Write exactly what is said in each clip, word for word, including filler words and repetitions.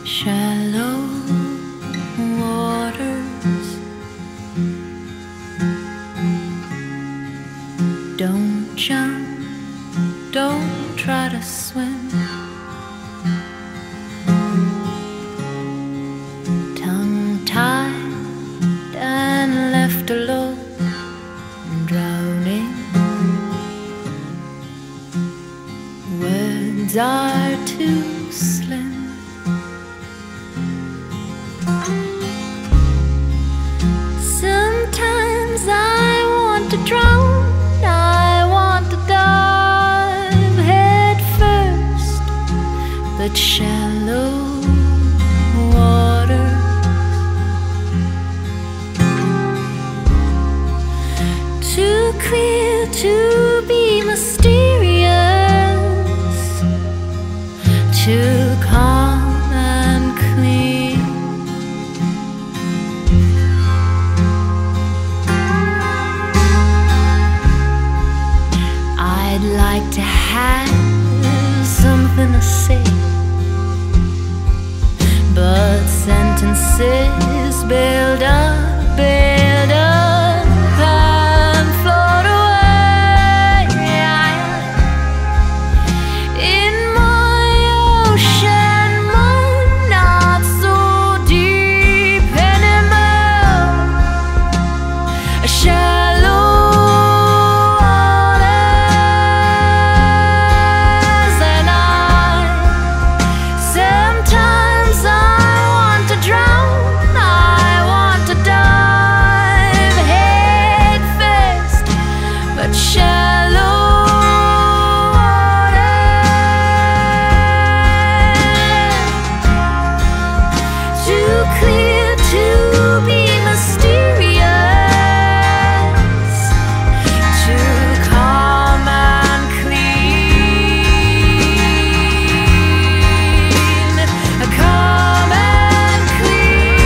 shallow waters. Don't jump, don't try to swim. Tongue-tied and left alone, drowning. Words are too slim. Sometimes I want to drown, I want to dive head first, but shallow water. Too clear to be mysterious, too calm and clean. I'd like to have something to say, but sentences build up, build up and float away in my ocean, mind not so deep anymore. A shallow waters, and I sometimes I want to drown, I want to dive head first, but shallow water, too clear to be mysterious, too calm and clean, calm and clean.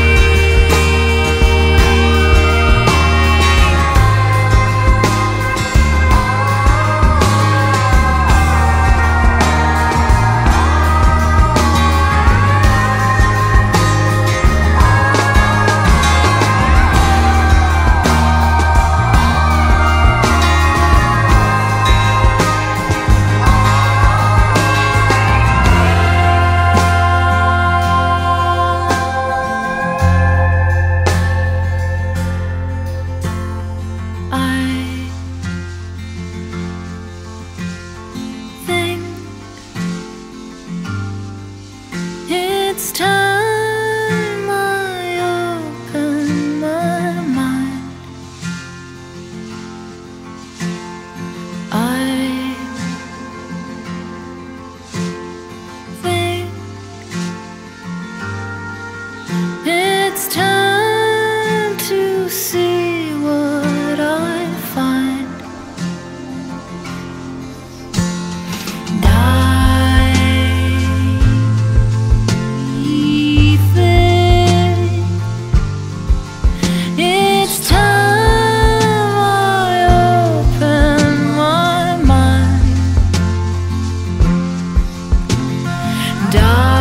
I think it's time I open my mind. I think it's time to see what I find. Diving. It's time I open my mind. Diving.